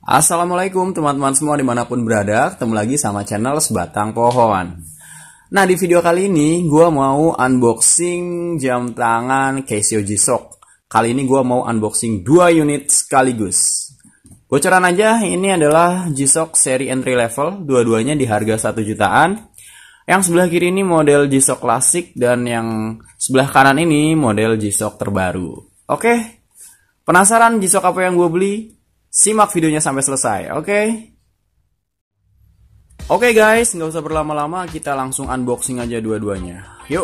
Assalamualaikum teman-teman semua dimanapun berada, ketemu lagi sama channel Sebatang Pohon. Nah, di video kali ini gue mau unboxing jam tangan Casio G-Shock. Kali ini gue mau unboxing 2 unit sekaligus. Bocoran aja, ini adalah G-Shock seri entry level, dua-duanya di harga 1 jutaan. Yang sebelah kiri ini model G-Shock klasik dan yang sebelah kanan ini model G-Shock terbaru. Oke. Penasaran G-Shock apa yang gue beli? Simak videonya sampai selesai, oke? Oke guys, nggak usah berlama-lama, kita langsung unboxing aja dua-duanya. Yuk!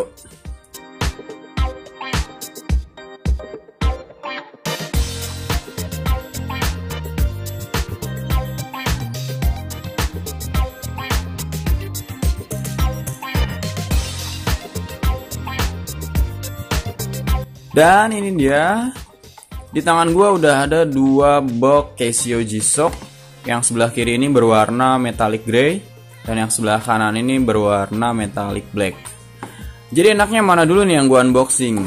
Dan ini dia. Di tangan gue udah ada 2 box Casio G-Shock. Yang sebelah kiri ini berwarna metallic grey dan yang sebelah kanan ini berwarna metallic black. Jadi enaknya mana dulu nih yang gue unboxing?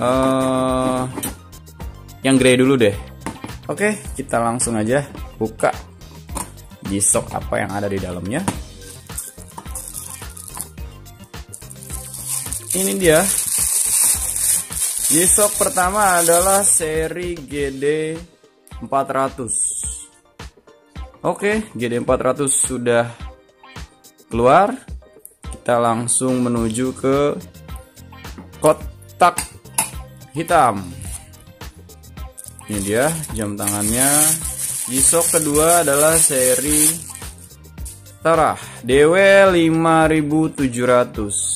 Yang grey dulu deh. Oke, kita langsung aja buka G-Shock apa yang ada di dalamnya. Ini dia. G-Shock pertama adalah seri GD400. Oke, GD400 sudah keluar. Kita langsung menuju ke kotak hitam. Ini dia jam tangannya. G-Shock kedua adalah seri Tarah DW5700.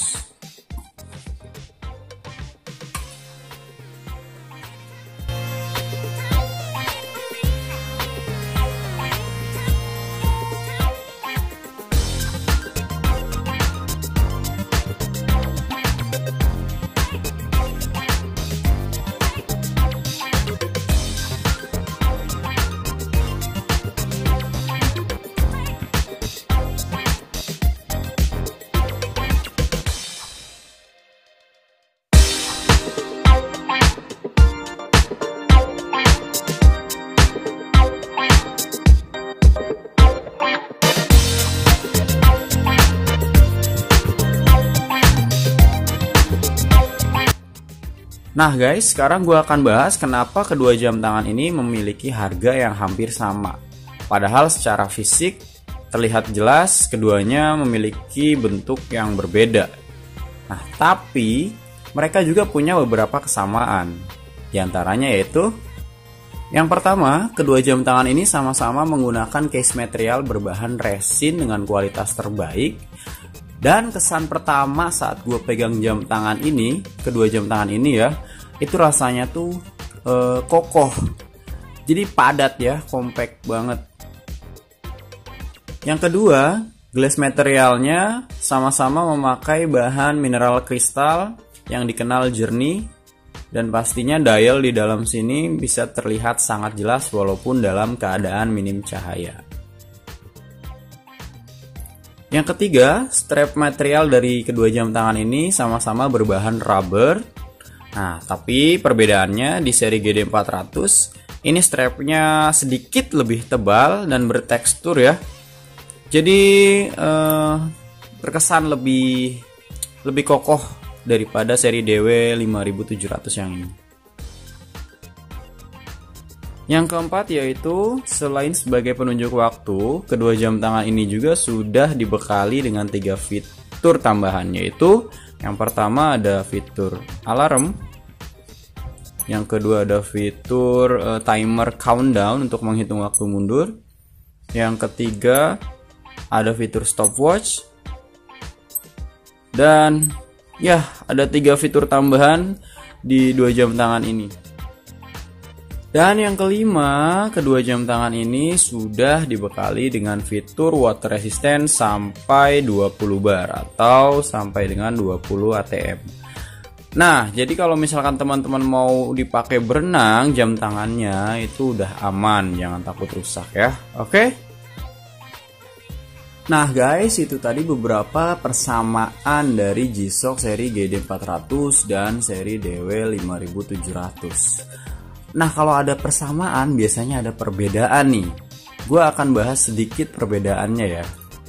Nah guys, sekarang gue akan bahas kenapa kedua jam tangan ini memiliki harga yang hampir sama. Padahal secara fisik terlihat jelas keduanya memiliki bentuk yang berbeda. Nah, tapi mereka juga punya beberapa kesamaan. Di antaranya yaitu, yang pertama, kedua jam tangan ini sama-sama menggunakan case material berbahan resin dengan kualitas terbaik. Dan kesan pertama saat gue pegang jam tangan ini, kedua jam tangan ini ya, itu rasanya tuh kokoh. Jadi padat ya, compact banget. Yang kedua, glass materialnya sama-sama memakai bahan mineral kristal yang dikenal jernih. Dan pastinya dial di dalam sini bisa terlihat sangat jelas walaupun dalam keadaan minim cahaya. Yang ketiga, strap material dari kedua jam tangan ini sama-sama berbahan rubber. Nah, tapi perbedaannya di seri GD400, ini strapnya sedikit lebih tebal dan bertekstur ya. Jadi terkesan lebih kokoh daripada seri DW5700 yang ini. Yang keempat yaitu, selain sebagai penunjuk waktu, kedua jam tangan ini juga sudah dibekali dengan 3 fitur tambahan, yaitu yang pertama ada fitur alarm, yang kedua ada fitur timer countdown untuk menghitung waktu mundur, yang ketiga ada fitur stopwatch, dan ya ada 3 fitur tambahan di 2 jam tangan ini. Dan yang kelima, kedua jam tangan ini sudah dibekali dengan fitur water resistant sampai 20 bar atau sampai dengan 20 ATM. Nah, jadi kalau misalkan teman-teman mau dipakai berenang, jam tangannya itu udah aman, jangan takut rusak ya. Oke? Nah guys, itu tadi beberapa persamaan dari G-Shock seri GD400 dan seri DW5700. Nah, kalau ada persamaan biasanya ada perbedaan nih. gue akan bahas sedikit perbedaannya ya.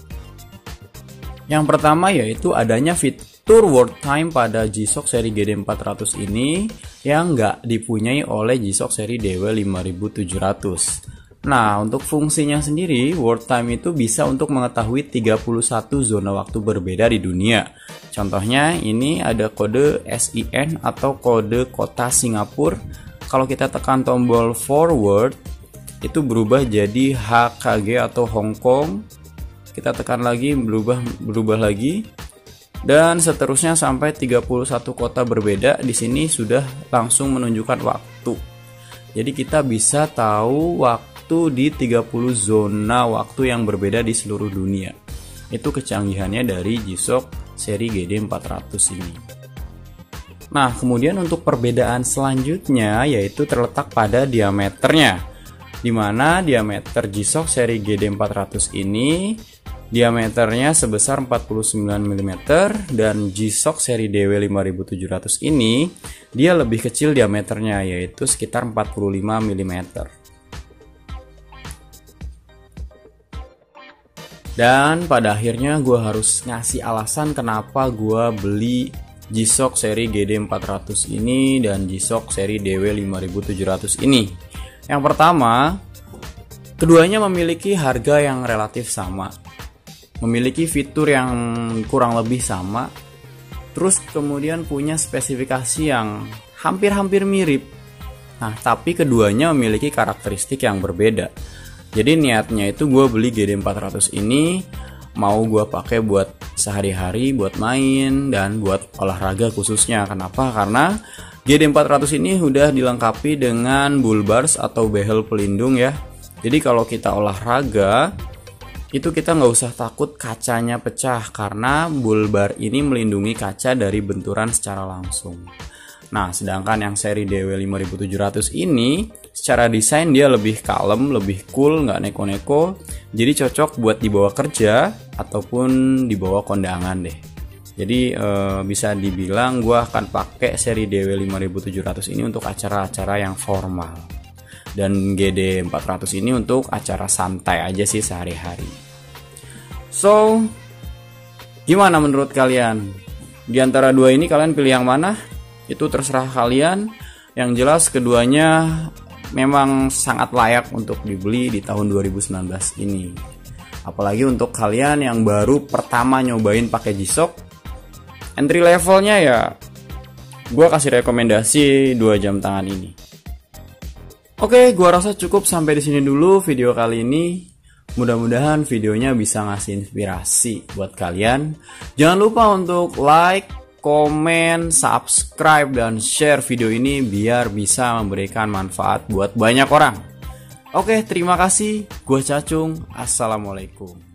Yang pertama yaitu adanya fitur World Time pada G-Shock seri GD400 ini yang nggak dipunyai oleh G-Shock seri DW5700. Nah, untuk fungsinya sendiri, World Time itu bisa untuk mengetahui 31 zona waktu berbeda di dunia. Contohnya, ini ada kode SIN atau kode kota Singapura. Kalau kita tekan tombol forward, itu berubah jadi HKG atau Hong Kong. Kita tekan lagi, berubah lagi. Dan seterusnya sampai 31 kota berbeda. Di sini sudah langsung menunjukkan waktu. Jadi kita bisa tahu waktu di 30 zona waktu yang berbeda di seluruh dunia. Itu kecanggihannya dari G-Shock seri GD400 ini. Nah, kemudian untuk perbedaan selanjutnya yaitu terletak pada diameternya, di mana diameter G-Shock seri GD400 ini diameternya sebesar 49 mm dan G-Shock seri DW5700 ini dia lebih kecil diameternya, yaitu sekitar 45 mm. Dan pada akhirnya gue harus ngasih alasan kenapa gue beli G-Shock seri GD400 ini dan G-Shock seri DW5700 ini. Yang pertama, keduanya memiliki harga yang relatif sama, memiliki fitur yang kurang lebih sama, terus kemudian punya spesifikasi yang hampir-hampir mirip. Nah, tapi keduanya memiliki karakteristik yang berbeda. Jadi niatnya itu gue beli GD400 ini mau gue pakai buat sehari-hari, buat main, dan buat olahraga khususnya. Kenapa? Karena GD400 ini udah dilengkapi dengan bull bars atau behel pelindung ya. Jadi kalau kita olahraga, itu kita nggak usah takut kacanya pecah karena bull bar ini melindungi kaca dari benturan secara langsung. Nah, sedangkan yang seri DW5700 ini secara desain dia lebih kalem, lebih cool, nggak neko-neko. Jadi cocok buat dibawa kerja ataupun dibawa kondangan deh. Jadi bisa dibilang gue akan pakai seri DW5700 ini untuk acara-acara yang formal. Dan GD400 ini untuk acara santai aja sih sehari-hari. So, gimana menurut kalian? Di antara dua ini kalian pilih yang mana? Itu terserah kalian. Yang jelas keduanya memang sangat layak untuk dibeli di tahun 2019 ini. Apalagi untuk kalian yang baru pertama nyobain pakai G-Shock, entry levelnya ya gue kasih rekomendasi 2 jam tangan ini. Oke, gue rasa cukup sampai di sini dulu video kali ini. Mudah-mudahan videonya bisa ngasih inspirasi buat kalian. Jangan lupa untuk like, komen, subscribe, dan share video ini biar bisa memberikan manfaat buat banyak orang. Oke, terima kasih. Gue Cacung. Assalamualaikum.